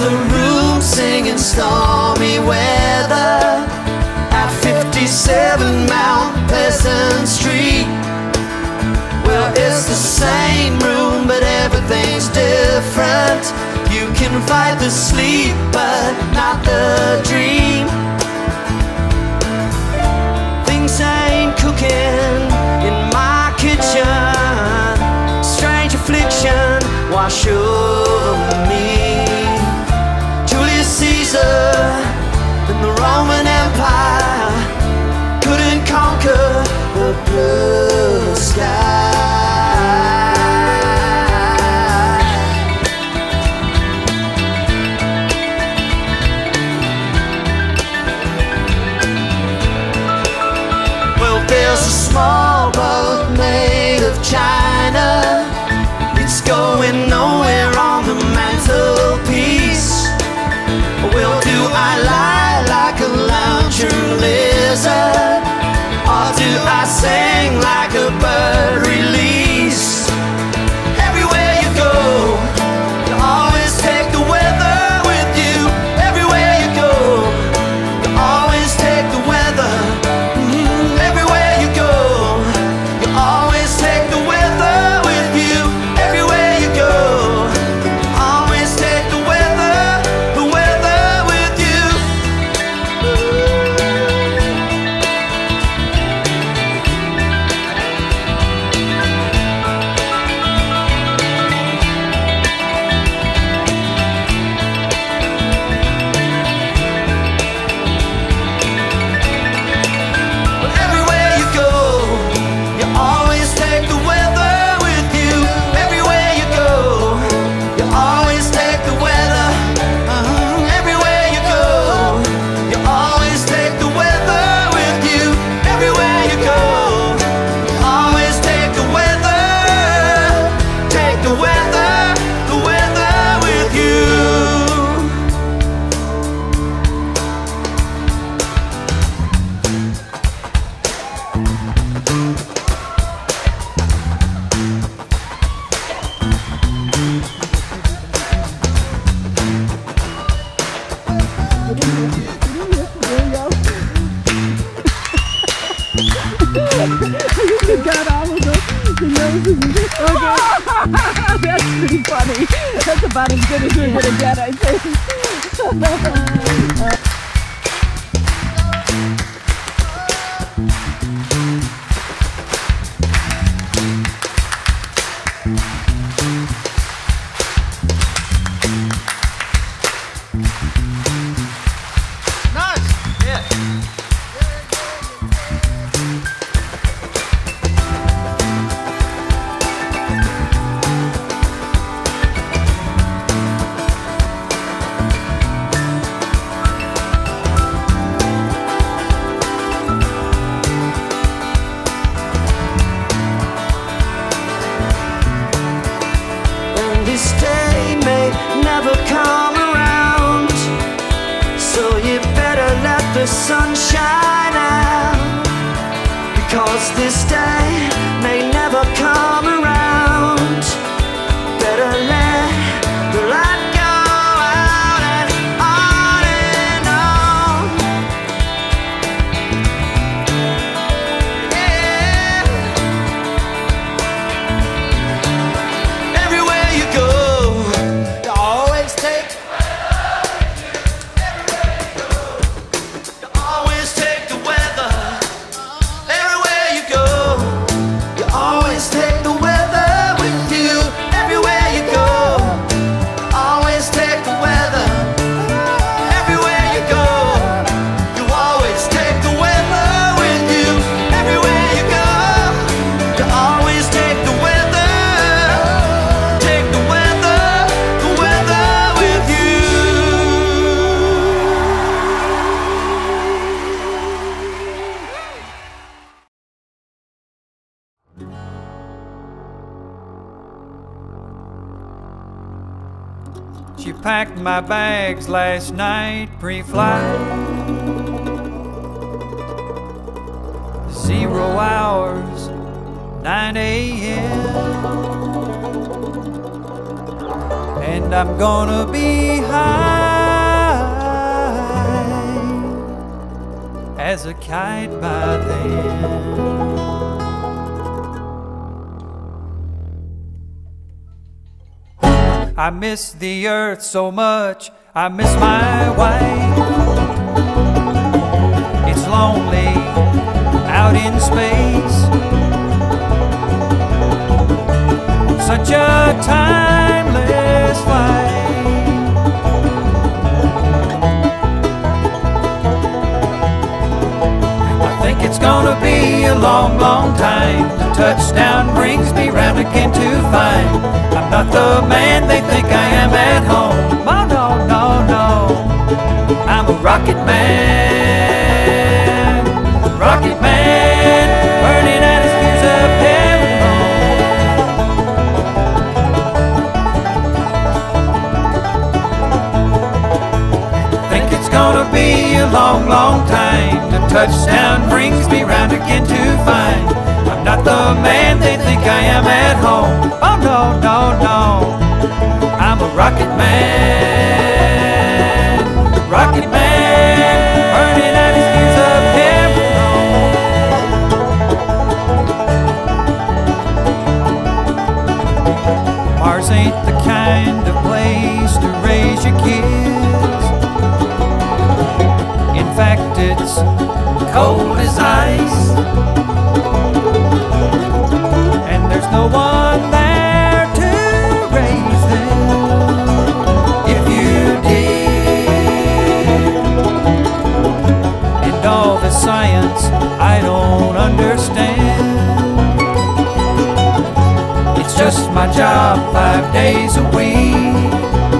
the room singing stormy weather at 57 Mount Pleasant Street. Well, it's the same room, but everything's different. You can fight the sleep, but not the dream. Things ain't cooking in my kitchen. Strange affliction wash over me. Julius Caesar and the Roman Empire couldn't conquer the blue sky. Well, there's a small boat made of china. It's going nowhere on the mantelpiece. Well, do I lie like a lounger lizard, or do I sing like a bird release? Everywhere you go, you always take the weather with you. Everywhere you go, you always take the weather. Everywhere you go, you always take the weather with you. Everywhere you go, you always take the weather with you. Everywhere you go, you always take the weather with you. Everywhere you go, you always take the weather. Everywhere you go, you always take the weather with you. Everywhere you go, you always take the weather. Take the weather with you. You got all of the noses. Okay. That's pretty funny. That's about as good as you're going to get, I think. Nice. Yeah. And this day may never come around, so you better let the sun shine out, because this day may never come around. Better let the light go out and on and on. Yeah. Everywhere you go, you always take. You always take the weather. Everywhere you go, you always take the weather with you. Everywhere you go, always take the weather. Everywhere you go, you always take the weather with you. Everywhere you go, you always take the weather. Take the weather with you. She packed my bags last night pre-flight. 0 hours, 9 a.m. And I'm gonna be high as a kite by then. I miss the earth so much, I miss my wife. It's lonely out in space, such a timeless flight. I think it's gonna be a long, long time. The touchdown brings me round again to find I'm not the man they think I am at home. Oh no, no, no, I'm a rocket man, rocket man, burning out his fuse of heaven. Think it's gonna be a long, long time. The touchdown brings me round again to find I'm not the man they think I am at home. Oh no, no, no, I'm a rocket man, rocket man, burning out his fuse of heaven. Mars ain't the kind of place to raise your kids. In fact, it's cold as ice, and there's no one there to raise them if you did. And all the science I don't understand, it's just my job 5 days a week.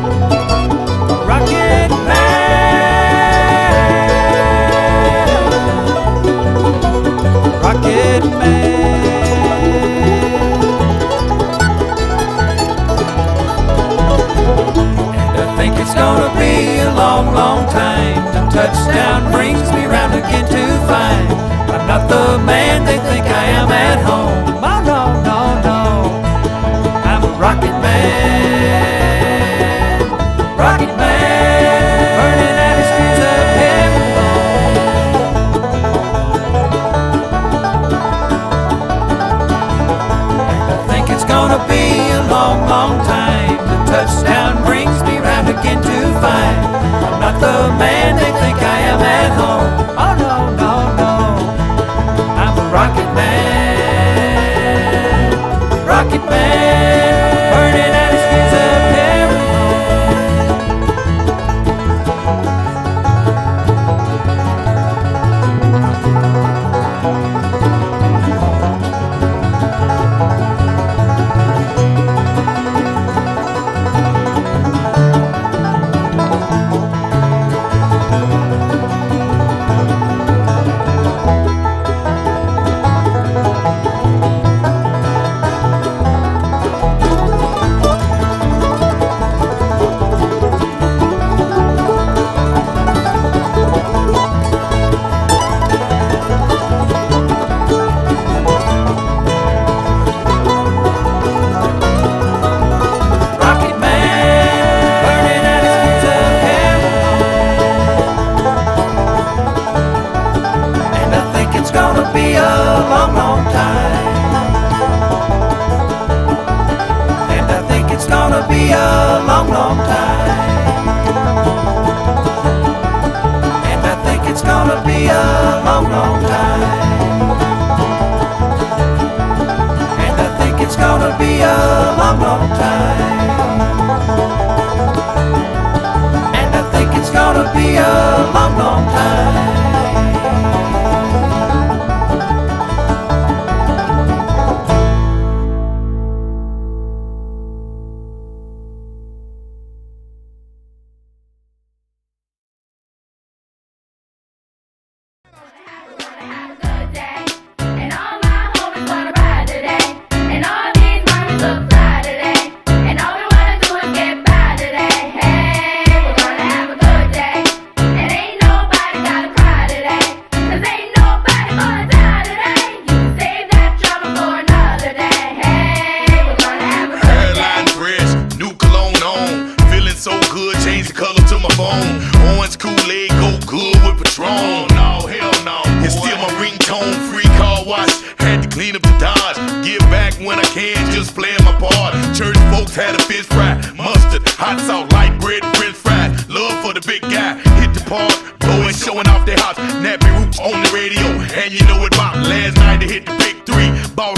Rocket man, rocket man. It's gonna be a long, long time. The touchdown brings me round again to find I'm not the man they think I am at home. Oh no, no, no, I'm a rocket man, rocket man, burning out his fuse of heaven. I think it's gonna be a long, long time. The touchdown brings me round again to find I'm not the man they think I am at home. Oh no, no, no, I'm a rocket man, rocket man, burning out his fuse of Have a good day. wash, had to clean up the Dodge. Give back when I can, just playing my part. Church folks had a fish fry, mustard, hot sauce, light bread, and french fries. Love for the big guy, hit the park, blowing, showing off their house. Nappy Roots on the radio, and you know it about last night they hit the big three. Bought